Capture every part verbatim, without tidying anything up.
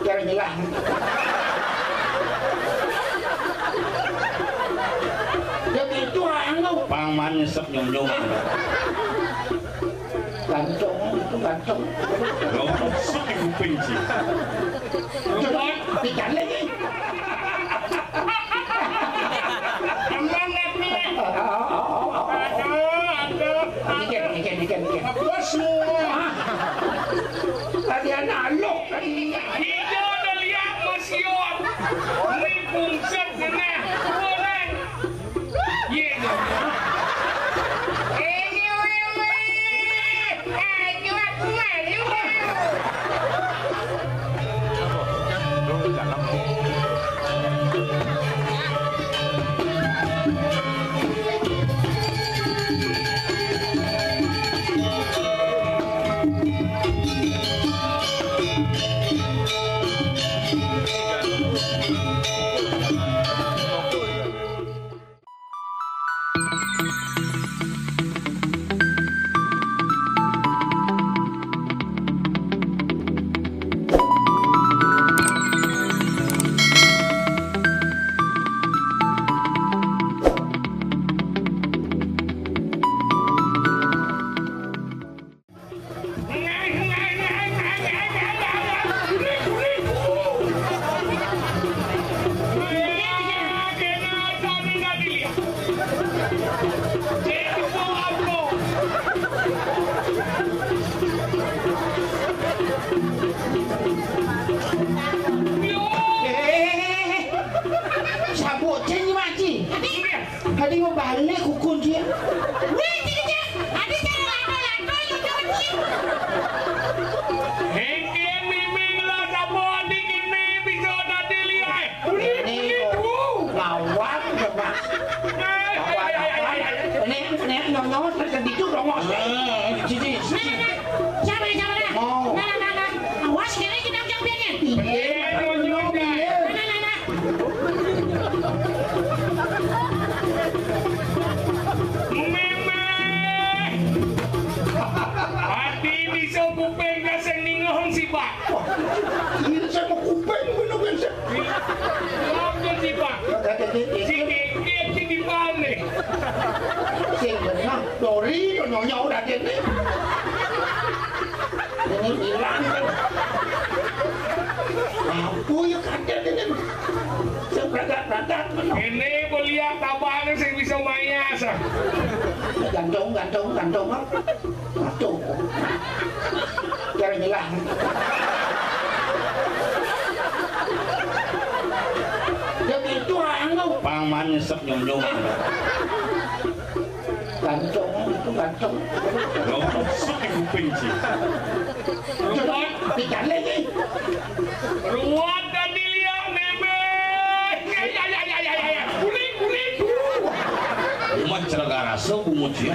Jangan hilang. Ya gitu anu. Paman nyesek nyum-nyum. Gantong itu gantong. Loh, sakit kuping sih. Coba pikan lagi. Aman nanti. Dikit, dikit, dikit, dikit. Apa semua? Tadi anak alok tadi. Hijau udah lihat Mas Yon. Ini bungset kena. Boleh. Ye. Ini wewe. Ayo aku malu. Tadi mau balik kukun dia. Wih, tidak, ada cara lato-lato yang jangan sih. Hengke miming lah sama adik ini bisa nanti lihat. Ini lawan coba. Ini ini nyonya terkejut dong mas. Cici. Siapa nih, siapa nih? Oh. Nah, nah, nah, awas kira kita ujung biarnya. Eh, nyonya. Nah, nah, nah. Hati bisa kuping kasih ningohong si Pak. Ini saya mau kuping bener kan saya. Langsung si Pak. Si kekek si di mana? Sing benar, Dori nyonya udah jadi. Ini hilang kan. Apa ya kader dengan sebragat-bragat benar. Ini beliau tabahan yang bisa mayas. Gantung, gantung, gantung apa? Gantung. Jangan hilang. Ya gitu anu. Paman nyesek nyum-nyum. Gantung itu gantung. Loh, sakit kuping sih. Coba pikan lagi. Ruat dan dilihat meme. Ya ya ya ya ya ya. Kulit kulit. Umat ceragara sebungut ya.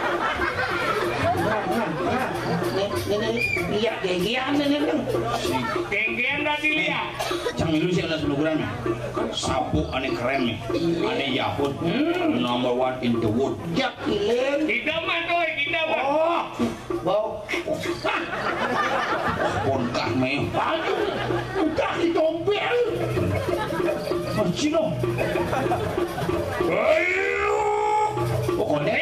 Nah, nah, nah. Ini, ini, lihat gegian ini kan. Genggen dan dilihat. Cang itu sih ada slogan nih. Sapu aneh keren nih. Aneh Yahud. Number one in the wood. Jak ilen. Kita mah tuh, kita mah. Oh, bau. Ponkah meh. Aduh, udah ditompel. Cino. Ayo. Pokoknya.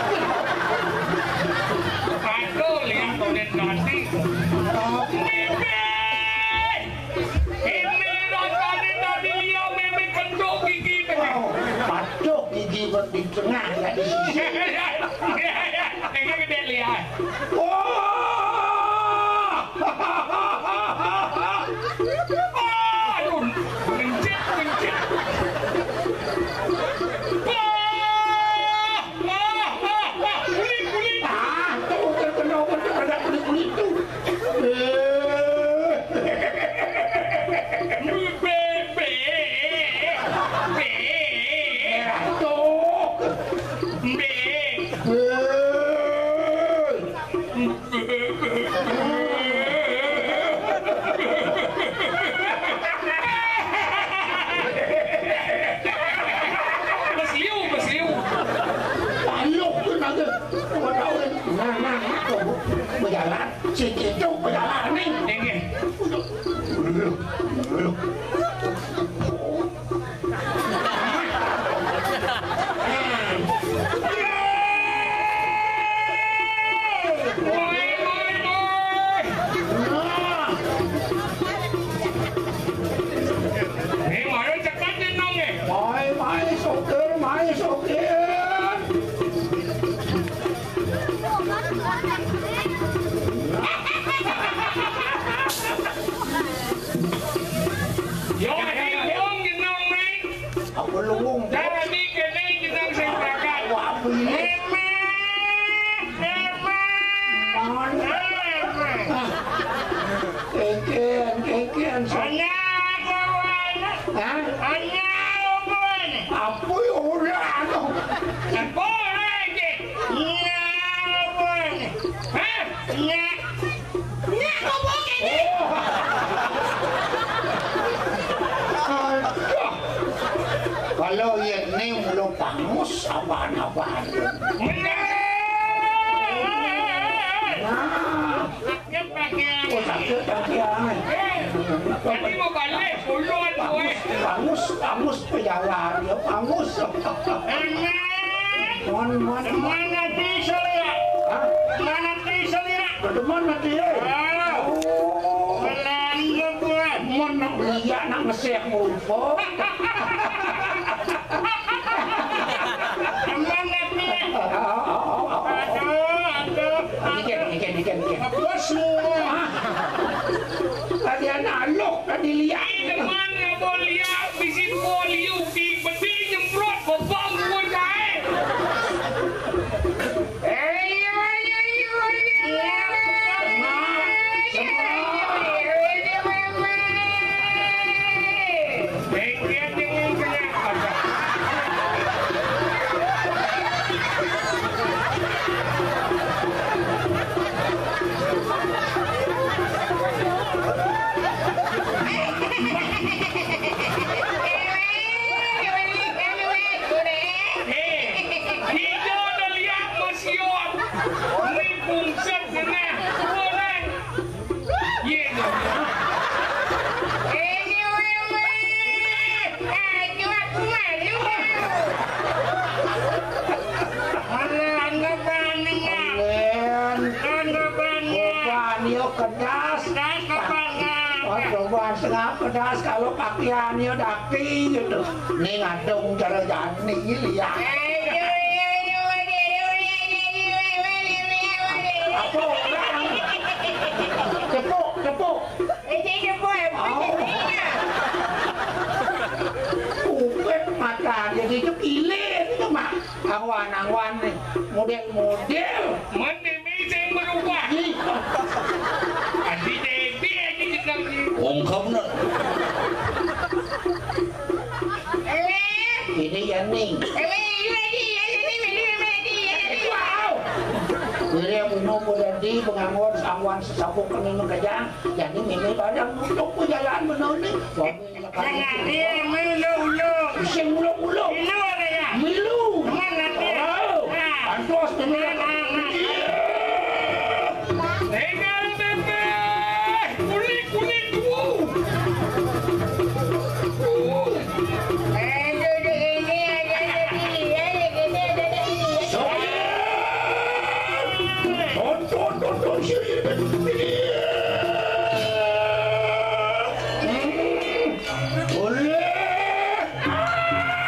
Aduh, lihat konen nanti. Meme. Ini nontonin tadi lihat meme kentuk gigi. Patuk gigi di tengah nggak di sisi. Ini gede lihat. Aduh, mencet, mencet. Kulit, kulit. Ah, tuh terkena pada kulit kulit itu. Bebe. Be. Tuh. Be. Eh. sokian. Yo ini dong jenang nih. Apa luwung? Jangan dikit nih jenang saya pakai. Wah, ini. Keken, keken. Hanya kawan. Hah? Hanya kawan. Apa orang? Apa lagi? Ya kawan. Hah? Ya. Ya kau bukan ni. Kalau ini belum pangus, apaan-apaan. Dia pakai. Oh, sakit kakian. Tapi mau balik puluhan gue. Pangus, pangus pejalan, ya pangus. Mon, mon, Mana tisel ya? Hah? Mana tisel ya? Mana dia? Oh, Belanja gue. mon nak belia nak mesek mumpuk. Mana dia? Aduh, aduh. Dikit, dikit, dikit, dikit. Apa semua? Tadi anak alok, tadi lihat. Ini mana boleh bisin boleh ubi bedi nyemprot bobang gue dah. Eh, iya, iya, iya, iya. Baiknya dengan kenapa? Kedas, coba setengah pedas kalau pakaiannya daki gitu. Nih ngadong cara jani lihat. Apa orang? Tepuk, tepuk. Upet mata jadi itu pilih itu mah. Angwan-angwan nih, model-model. Mana bisa berubah? Adi debi aja jenang ni. Ungkap na. Ini ya ning. Wow. Ini yang minum berarti pengangon sangwan sesabuk peninu kajang. Jadi mimi badan untuk jalan menoni. Jangan dia mulu-mulu. Bisa mulu-mulu. Milu ada ya? Milu. Mana dia? Antos dengan Dengar bebe, kulit kulit tu. tonton tonton sini. Boleh.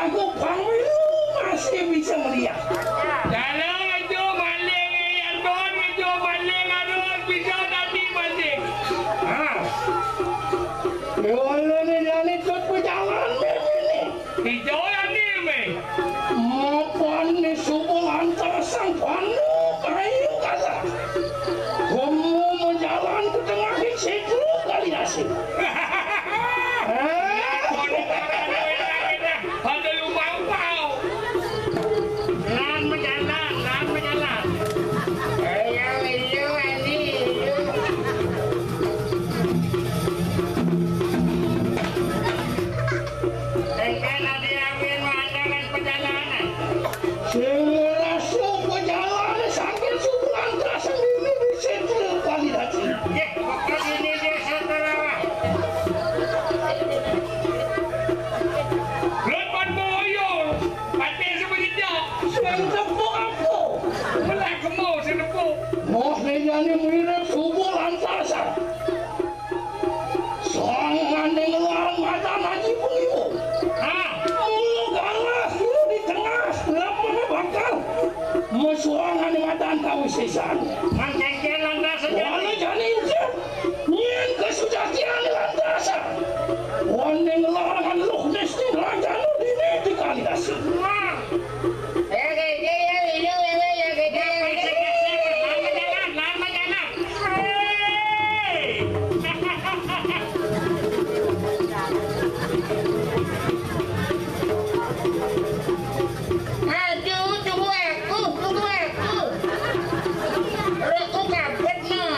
aku panggilu masih bisa melihat. Kalau ngejo maling yang don ngejo maling harus bisa tadi masing. Ah, kalau ni jadi tu berjalan begini. Hijau yang ni me. Mapan ni subuh antara sang pandu kayu kata. Kamu menjalan ke tengah situ kali nasi. Ada lubang pau. Lan menjalan, lan menjalan. Ayo, ayo, ani. Engkau ada yang ingin mengadakan perjalanan. Semua subuh perjalanan sambil subuh antara sendiri di situ kali nasi. Ya, pokok ini dia setelah. Lepas boyol, pati sebejak. Tepuk apa? Melak kemau senepuk. Moh ni jadi mirip subuh lantasan. Soang manding lang mata naji pengimu. Ha, Mulu galas dulu di tengah, lamanya bakal. Musuangan mata tahu sisan. mancengkel lantas saja. Wala jadi injek. Nyen kesujatian lantasan. Wanding langan luh nesti raja lu di di kali nasi. Wah, Ya ke dia ya video ya ya ke dia. sekejap-sekejap, lama jalan, lama jalan. Hei! Aduh, tunggu aku, tunggu aku. Aku kapet mah.